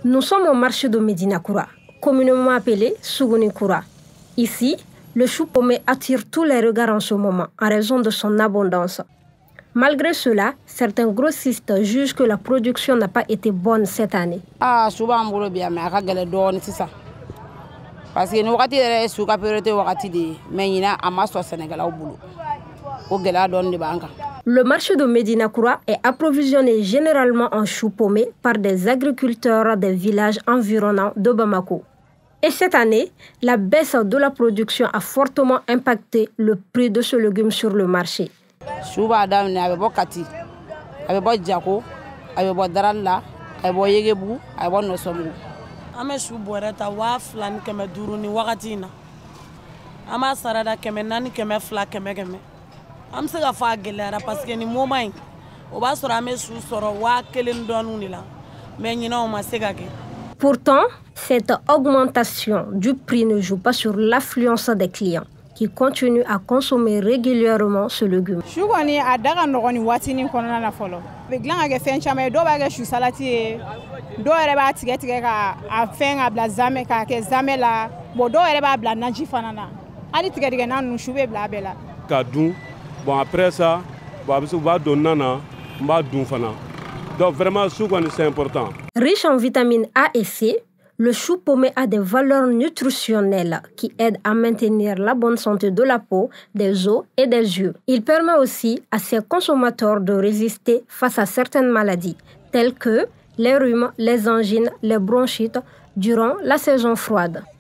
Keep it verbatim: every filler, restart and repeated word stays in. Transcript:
Nous sommes au marché de Médina Koura, communément appelé Sougouni Koura. Ici, le chou paumé attire tous les regards en ce moment en raison de son abondance. Malgré cela, certains grossistes jugent que la production n'a pas été bonne cette année. Ah, souvent on bien mais à c'est ça. Parce que nous avons des sous priorité mais il y a un masse au Sénégal au boulot. Le marché de Médina Koura est approvisionné généralement en chou paumé par des agriculteurs des villages environnants de Bamako. Et cette année, la baisse de la production a fortement impacté le prix de ce légume sur le marché. Am se ka fa gelera parce que ni moment o ba soro ame su soro wa kelen donu ni la mais ñina o ma se ka ke. Pourtant, cette augmentation du prix ne joue pas sur l'affluence des clients qui continuent à consommer régulièrement ce légume. Chou koni a daga nogoni watini konna na folo. Be glan ga fen chama do ba ga chou salati do ere ba tige tige ka a fen a bla zame ka ke zame la bo do ere ba bla nanji fanana. Ali tige tige nan nu chou be bla bela. Ka dun. Bon, après ça, on va donner donc vraiment, c'est important. Riche en vitamines A et C, le chou paumé a des valeurs nutritionnelles qui aident à maintenir la bonne santé de la peau, des os et des yeux. Il permet aussi à ses consommateurs de résister face à certaines maladies, telles que les rhumes, les angines, les bronchites, durant la saison froide.